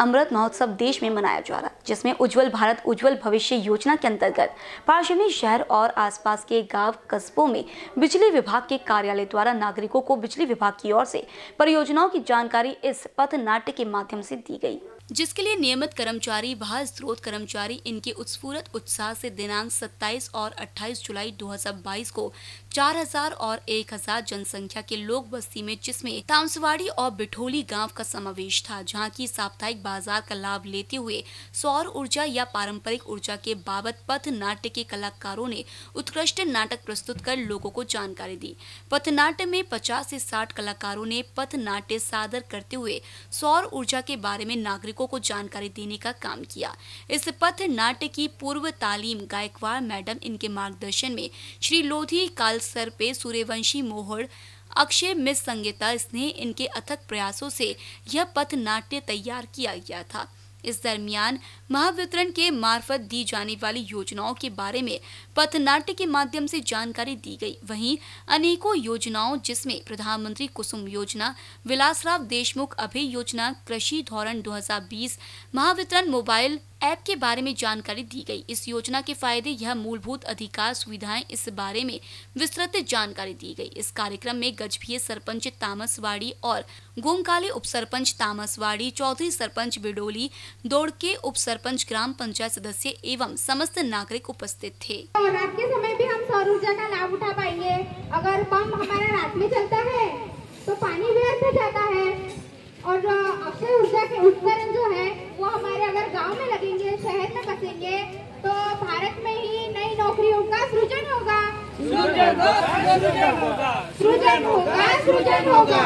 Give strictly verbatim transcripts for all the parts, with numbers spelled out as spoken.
अमृत महोत्सव देश में मनाया जा रहा है, जिसमें उज्जवल भारत उज्जवल भविष्य योजना के अंतर्गत पार्श्वनी शहर और आसपास के गांव कस्बों में बिजली विभाग के कार्यालय द्वारा नागरिकों को बिजली विभाग की ओर से परियोजनाओं की जानकारी इस पथनाट्य के माध्यम से दी गई, जिसके लिए नियमित कर्मचारी व स्रोत कर्मचारी इनके उत्स्फूर्त उत्साह से दिनांक सत्ताईस और अट्ठाईस जुलाई दो हज़ार बाईस को चार हज़ार और एक हज़ार जनसंख्या के लोक बस्ती में, जिसमें तामसवाड़ी और बिठोली गांव का समावेश था, जहां की साप्ताहिक बाजार का लाभ लेते हुए सौर ऊर्जा या पारंपरिक ऊर्जा के बाबत पथनाट्य के कलाकारों ने उत्कृष्ट नाटक प्रस्तुत कर लोगों को जानकारी दी। पथनाट्य में पचास से साठ कलाकारों ने पथनाट्य सादर करते हुए सौर ऊर्जा के बारे में नागरिकों को जानकारी देने का काम किया। इस पथ नाट्य की पूर्व तालीम गायकवाड़ मैडम, इनके मार्गदर्शन में श्री लोधी काल सर पे सूर्यवंशी मोहड़ अक्षय मिस संगीता स्नेह, इनके अथक प्रयासों से यह पथ नाट्य तैयार किया गया था। इस दरमियान महावितरण के मार्फत दी जाने वाली योजनाओं के बारे में पथनाट्य के माध्यम से जानकारी दी गई। वहीं अनेकों योजनाओं, जिसमें प्रधानमंत्री कुसुम योजना, विलासराव देशमुख अभय योजना, कृषि धोरण दो हज़ार बीस, महावितरण मोबाइल ऐप के बारे में जानकारी दी गई। इस योजना के फायदे, यह मूलभूत अधिकार सुविधाएं, इस बारे में विस्तृत जानकारी दी गई। इस कार्यक्रम में गजभिये सरपंच तामसवाड़ी और गोमकाली उप सरपंच तामसवाड़ी, चौधरी सरपंच बिडोली, दौड़के उप सरपंच, ग्राम पंचायत सदस्य एवं समस्त नागरिक उपस्थित थे। और रात के समय भी हम सौर ऊर्जा का लाभ उठा पाएंगे। अगर पंप हमारा रात में चलता है तो पानी व्यर्थ हो जाता है, और अक्षय ऊर्जा के उपकरण जो है वो हमारे अगर गांव में लगेंगे, शहर में बसेंगे, तो भारत में ही नई नौकरियों का सृजन होगा सृजन होगा सृजन होगा सृजन होगा।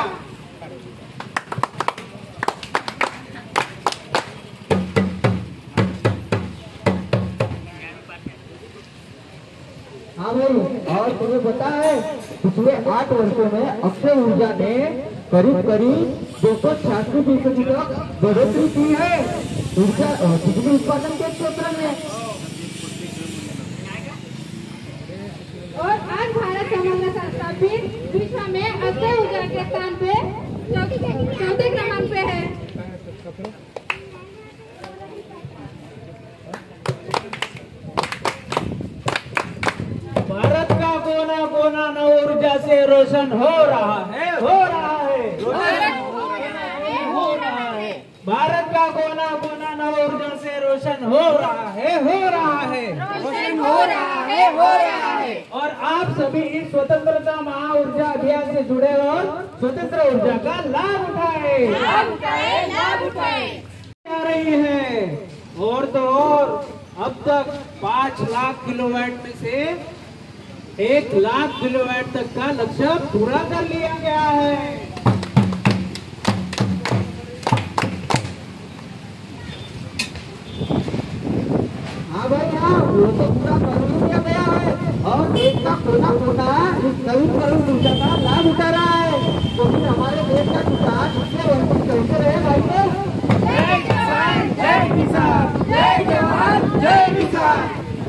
हाँ भाई, और तुम्हें पता है पिछले आठ वर्षों में अक्षय ऊर्जा ने करीब करीब दो सौ छियासी फीसदी तक बढ़ोतरी की है ऊर्जा बिजली उत्पादन के क्षेत्र में। और आज भारत समन्वय संस्था भी विश्व में अक्षय ऊर्जा के स्थान पे चौथे क्रमांक पे है। भारत का कोना कोना नव ऊर्जा से रोशन हो रहा है हो रहा है हो रहा है भारत का कोना कोना नव ऊर्जा से रोशन हो रहा है हो रहा है रोशन हो रहा है हो रहा है। और आप सभी इस स्वतंत्रता महा ऊर्जा अभियान से जुड़े और स्वतंत्र ऊर्जा का लाभ उठाए लाभ उठाए लाभ उठाए जा रही है। और तो और अब तक पाँच लाख किलोवाट में से एक लाख किलोवाट तक का लक्ष्य पूरा कर लिया गया है। हाँ भाई, हाँ, वो तो पूरा कर लिया गया है और देश का कोना कोना इस नवीकरणीय ऊर्जा का लाभ उठा रहा है। तो फिर हमारे देश का किसान इससे वंचित कैसे रहे भाई लोग? जय जवान जय किसान, जय जवान जय किसान।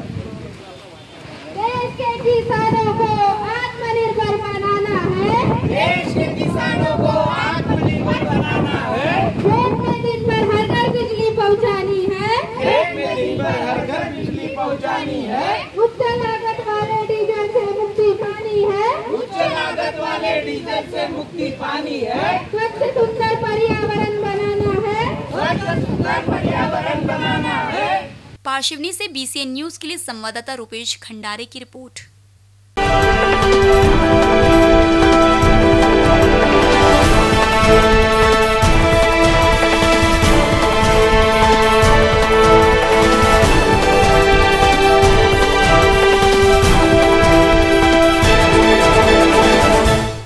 देश के किसानों को आत्मनिर्भर बनाना है, देश के किसानों को आत्मनिर्भर बनाना है, खेत में दिन भर हर घर बिजली पहुंचानी है, खेत में दिन भर हर घर बिजली पहुंचानी है, उच्च लागत वाले डीजल से मुक्ति पानी है, उच्च लागत वाले डीजल से मुक्ति पानी है, स्वच्छ सुंदर पर्यावरण बनाना है, स्वच्छ सुंदर पर्यावरण बनाना है। पार्श्वनी से बीसीएन न्यूज के लिए संवाददाता रुपेश खंडारे की रिपोर्ट।